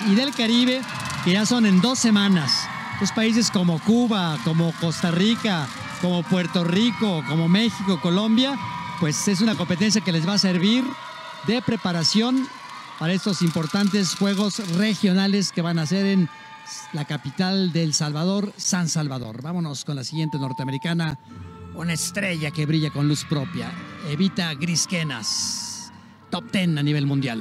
y del Caribe, que ya son en 2 semanas. Los países como Cuba, como Costa Rica, como Puerto Rico, como México, Colombia, pues es una competencia que les va a servir de preparación para estos importantes juegos regionales que van a ser en la capital del Salvador, San Salvador. Vámonos con la siguiente norteamericana, una estrella que brilla con luz propia, Evita Griskenas, top 10 a nivel mundial.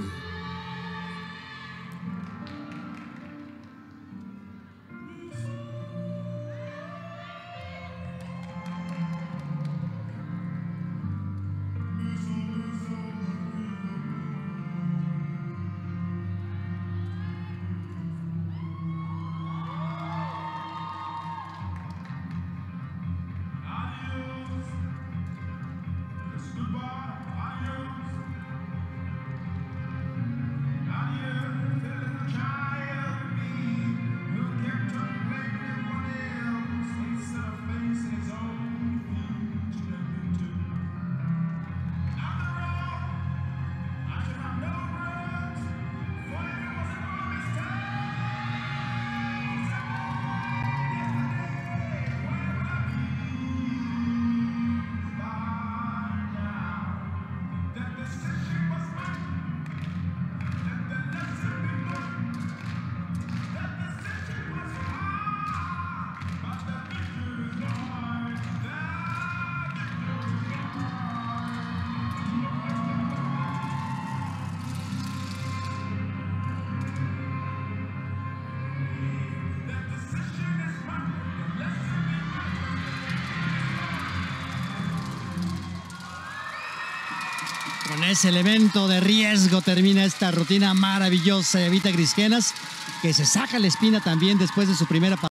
Con ese elemento de riesgo termina esta rutina maravillosa de Evita Griskenas, que se saca la espina también después de su primera